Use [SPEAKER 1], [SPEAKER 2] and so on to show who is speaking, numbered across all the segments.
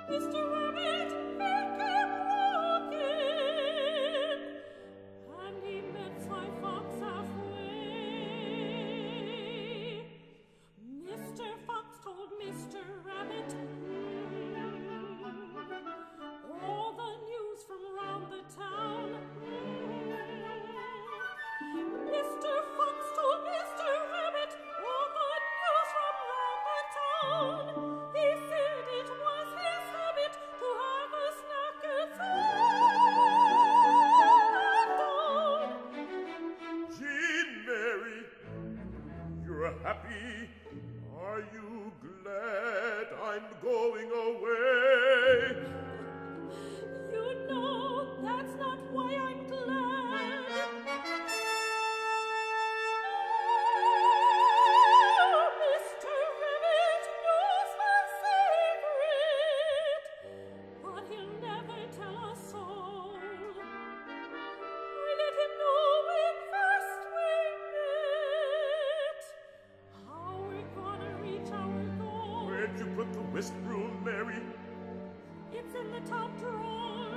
[SPEAKER 1] Mr. Rabbit, he kept walking, and he met Sly Fox halfway. Mr. Fox told Mr. Rabbit all the news from round the town. Mr. Fox told Mr. Rabbit all the news from round the town. He said it was his habit to have a snack at sundown.
[SPEAKER 2] Jean Mary, you're happy. Are you glad I'm going away?
[SPEAKER 1] You know that's not why I'm glad. Oh, Mr. Rabbit knows my secret, but he'll never tell us all. I let him know when first we met how we're gonna reach our goal.
[SPEAKER 2] Where'd you put the whisk broom, Mary?
[SPEAKER 1] It's in the top drawer.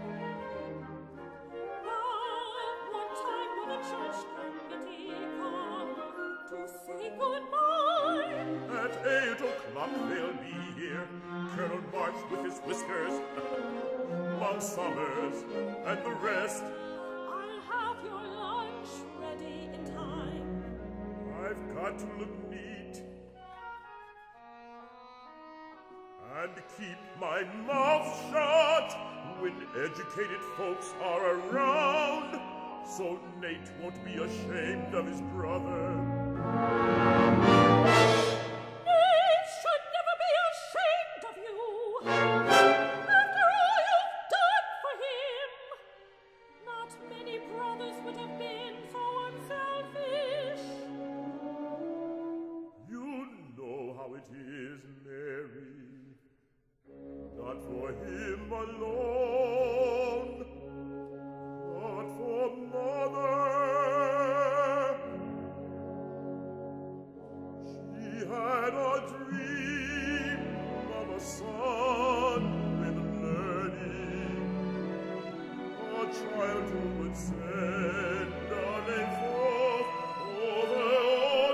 [SPEAKER 1] But one time when the church committee come to say goodbye,
[SPEAKER 2] At 8 o'clock they'll be here. Colonel March with his whiskers, Mom Summers, and the rest.
[SPEAKER 1] I'll have your lunch ready in time.
[SPEAKER 2] I've got to look neat and keep my mouth shut when educated folks are around, so Nate won't be ashamed of his brother.
[SPEAKER 1] Nate should never be ashamed of you. After all you've done for him, not many brothers would have been so unselfish.
[SPEAKER 2] You know how it is, Mary. Not for him alone, but for Mother. She had a dream of a son with learning, a child who would send a name forth over all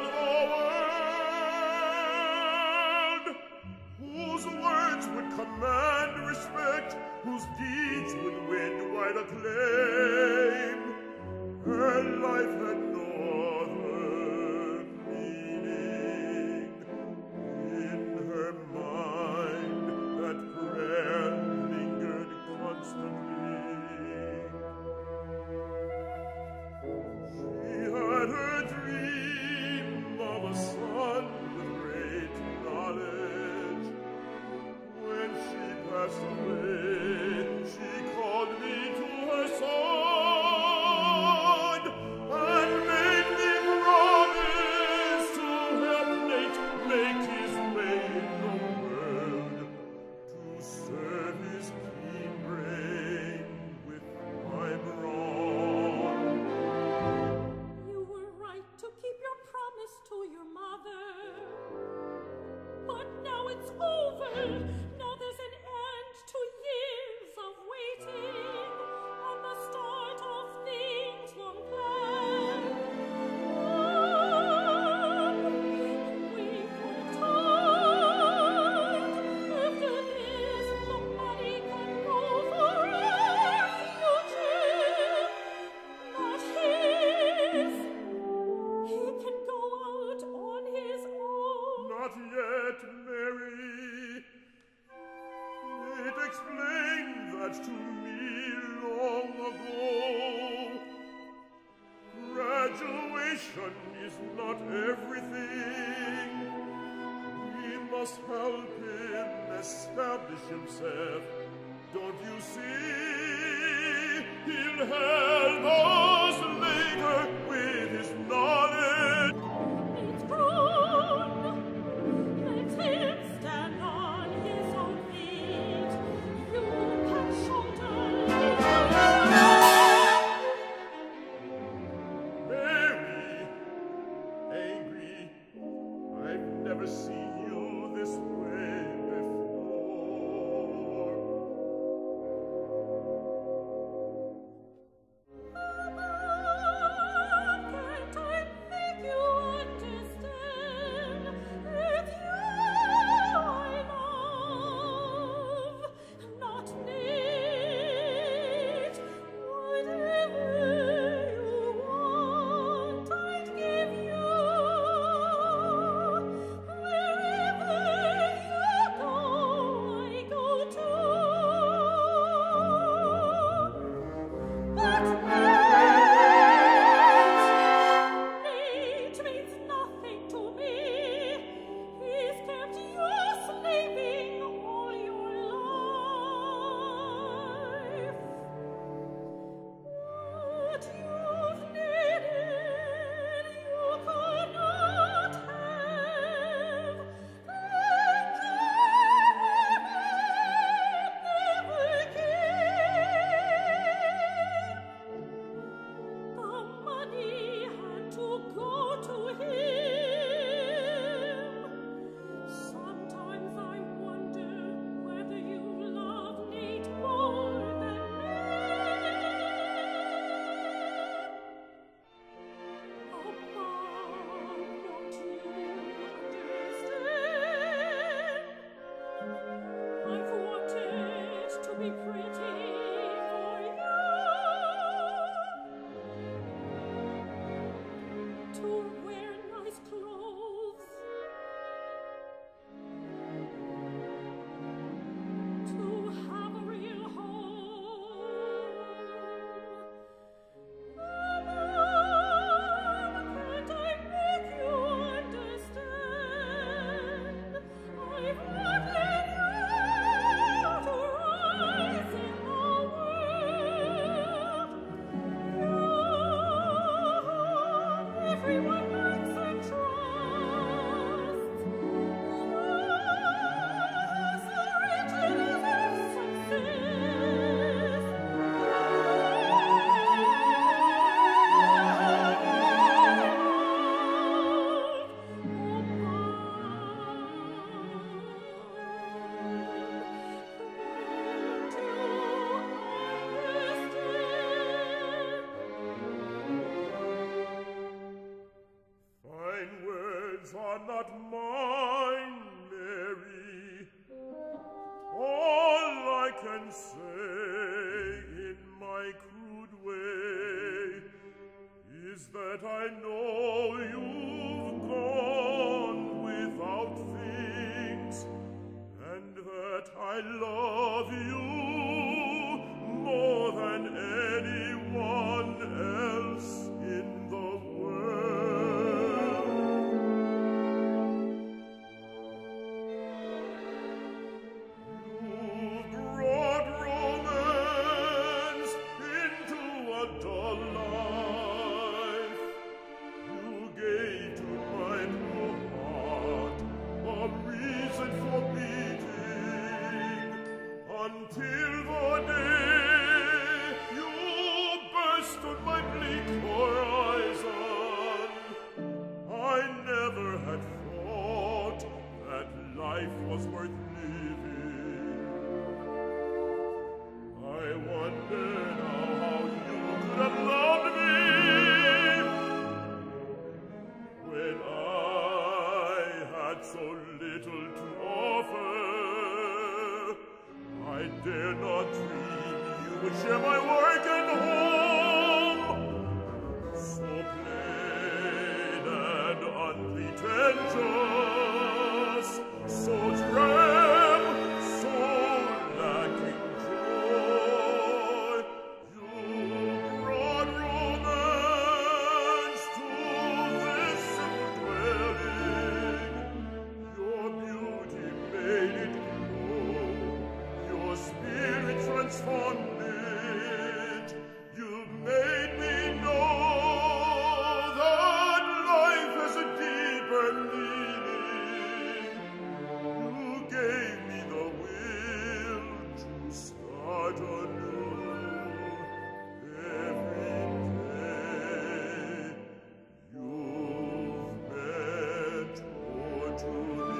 [SPEAKER 2] the world, whose words would command respect, whose deeds would win wide acclaim. Her life had no other meaning. In her mind, that prayer lingered constantly. She had her dream of a son with great knowledge. When she passed away, she called me to her side and made me promise to help Nate make his way in the world, to serve his keen brain with my brawn.
[SPEAKER 1] You were right to keep your promise to your mother. But now it's over. Now there's an end to years of waiting and the start of things long planned. We've worked hard. After this, nobody can go for refuge. Not his. He can go out on his own.
[SPEAKER 2] Not yet, Mary. It explained that to me long ago. Graduation is not everything. We must help him establish himself. Don't you see? He'll help us later with his knowledge.
[SPEAKER 1] It's grown. Let him stand on his own feet. You can shoulder his
[SPEAKER 2] Mary, angry. I've never seen you this way before. words are not mine, Mary. All I can say in my crude way is that I know you've gone without things, and that I love you more than anyone else in the world. You brought romance into a dull life. You gave to my poor heart a reason for beating, until the day you burst on my bleak horizon. I never had thought that life was worth living. I wonder now how you could have loved me when I had so little to offer. I dare not dream you would share my work and home, so plain and unpretentious, so trim, so lacking joy. You brought romance to this dwelling. Your beauty made it glow, your spirit transformed it. You made me know that life has a deeper meaning. You gave me the will to start anew every day. You've meant more to me.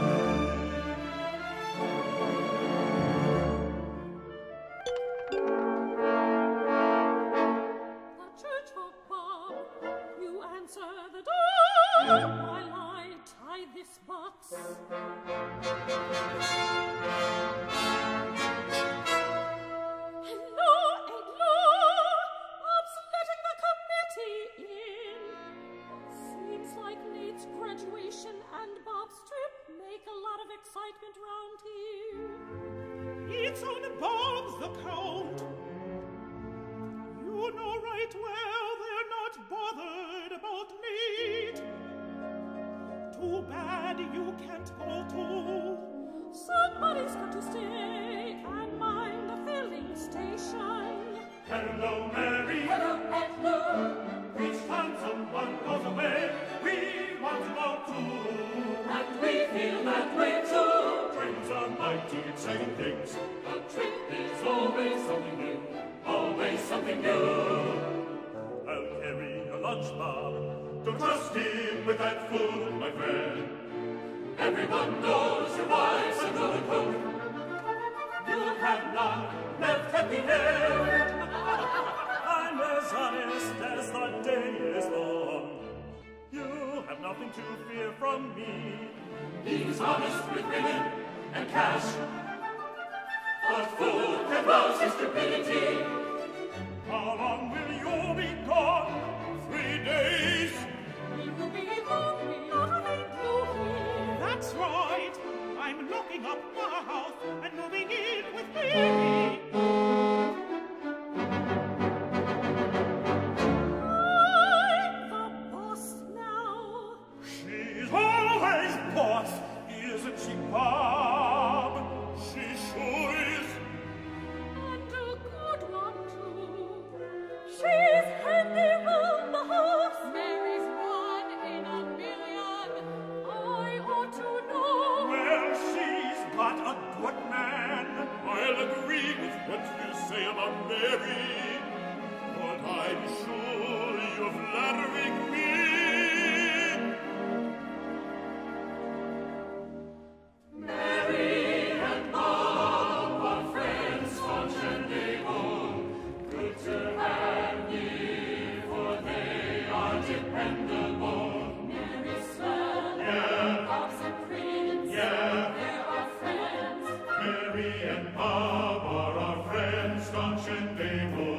[SPEAKER 1] The church folk bob, you answer the door while I tie this box. Hello, Eglo! Bob's letting the committee in. Seems like Nate's graduation and Bob's trip make a lot of excitement round here.
[SPEAKER 3] It's on Bob's account. You know right well they're not bothered about Nate. Too bad you can't go too.
[SPEAKER 1] Somebody's got to stay and mind the filling station.
[SPEAKER 4] Hello, Mary.
[SPEAKER 1] Hello, Edlo.
[SPEAKER 4] Each time someone goes away, we want to go too.
[SPEAKER 1] And we feel that way too.
[SPEAKER 4] Trains are mighty exciting things.
[SPEAKER 1] A trip is always something new. Always something new.
[SPEAKER 4] I'll carry your lunch, Bob. Don't trust him with that food, my friend.
[SPEAKER 1] Everyone knows your wife's a good cook.
[SPEAKER 4] You'll have none left at the end. I'm as honest as the day is long. You have nothing to fear from me.
[SPEAKER 1] He's honest with women and cash. But food can rouse his stupidity.
[SPEAKER 4] How long will you be gone? 3 days.
[SPEAKER 1] We will be lonely, not a thing to hear.
[SPEAKER 3] That's right. I'm locking up my house and moving in with me.
[SPEAKER 1] I'm the boss now.
[SPEAKER 4] She's always boss, isn't she, Bob? She sure is.
[SPEAKER 1] And a good one too. She's handy round the house. Mary's 1 in a million. I ought to know.
[SPEAKER 4] Well, she's got a good man.
[SPEAKER 2] I'll agree with what you say about Mary, but I'm sure you're flattering me.
[SPEAKER 1] Mary and Bob are friends, staunch and able. Good to have ye, for they are dependable. Mary's swell
[SPEAKER 5] Mary and Bob are our friends, staunch and they will